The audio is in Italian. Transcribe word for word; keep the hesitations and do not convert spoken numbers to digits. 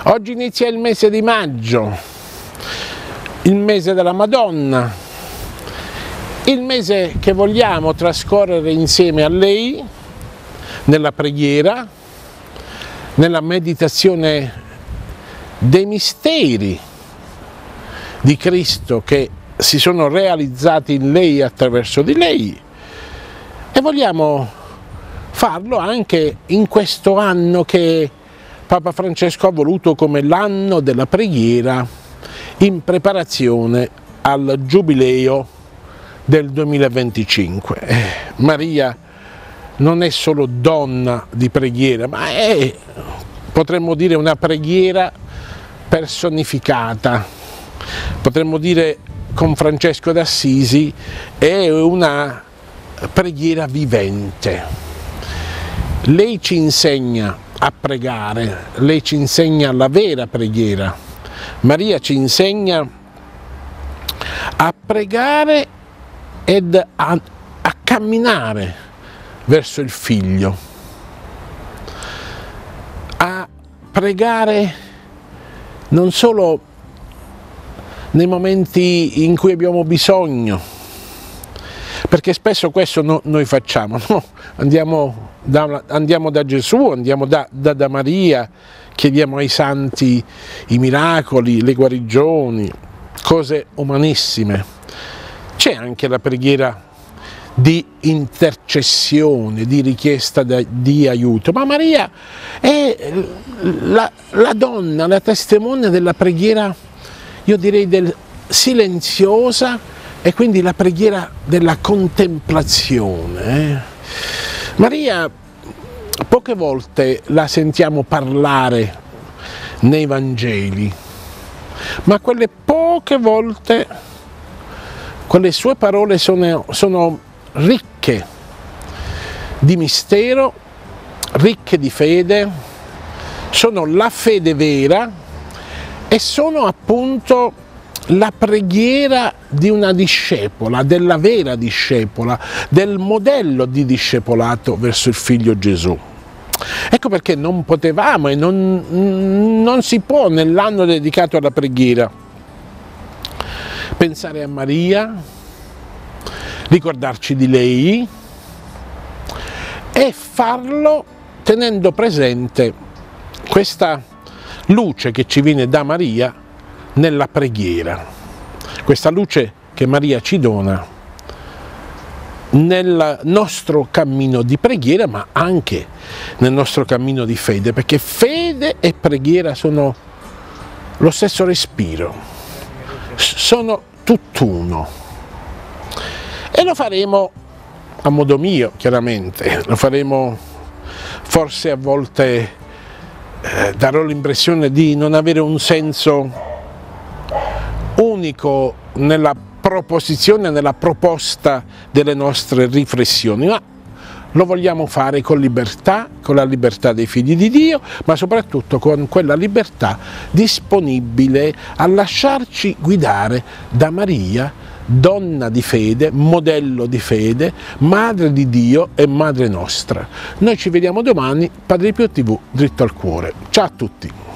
Oggi inizia il mese di maggio, il mese della Madonna, il mese che vogliamo trascorrere insieme a lei nella preghiera, nella meditazione dei misteri di Cristo che si sono realizzati in lei e attraverso di lei, e vogliamo farlo anche in questo anno che Papa Francesco ha voluto come l'anno della preghiera in preparazione al Giubileo del duemilaventicinque. Eh, Maria non è solo donna di preghiera, ma è, potremmo dire, una preghiera personificata. Potremmo dire con Francesco d'Assisi, è una preghiera vivente. Lei ci insegna a pregare, lei ci insegna la vera preghiera. Maria ci insegna a pregare ed a, a camminare verso il Figlio, a pregare non solo nei momenti in cui abbiamo bisogno, perché spesso questo no, noi facciamo, no? andiamo, da, andiamo da Gesù, andiamo da, da, da Maria, chiediamo ai santi i miracoli, le guarigioni, cose umanissime. C'è anche la preghiera di intercessione, di richiesta di aiuto, ma Maria è la, la donna, la testimone della preghiera, io direi del silenziosa, e quindi la preghiera della contemplazione. Eh? Maria poche volte la sentiamo parlare nei Vangeli, ma quelle poche volte, quelle sue parole sono, sono ricche di mistero, ricche di fede, sono la fede vera e sono appunto la preghiera di una discepola, della vera discepola, del modello di discepolato verso il Figlio Gesù. Ecco perché non potevamo e non, non si può nell'anno dedicato alla preghiera pensare a Maria, ricordarci di lei e farlo tenendo presente questa luce che ci viene da Maria nella preghiera, questa luce che Maria ci dona nel nostro cammino di preghiera, ma anche nel nostro cammino di fede, perché fede e preghiera sono lo stesso respiro, sono tutt'uno. E lo faremo a modo mio, chiaramente, lo faremo forse a volte, eh, darò l'impressione di non avere un senso unico nella proposizione, nella proposta delle nostre riflessioni, ma lo vogliamo fare con libertà, con la libertà dei figli di Dio, ma soprattutto con quella libertà disponibile a lasciarci guidare da Maria, donna di fede, modello di fede, madre di Dio e madre nostra. Noi ci vediamo domani, Padre Pio tivù, dritto al cuore. Ciao a tutti!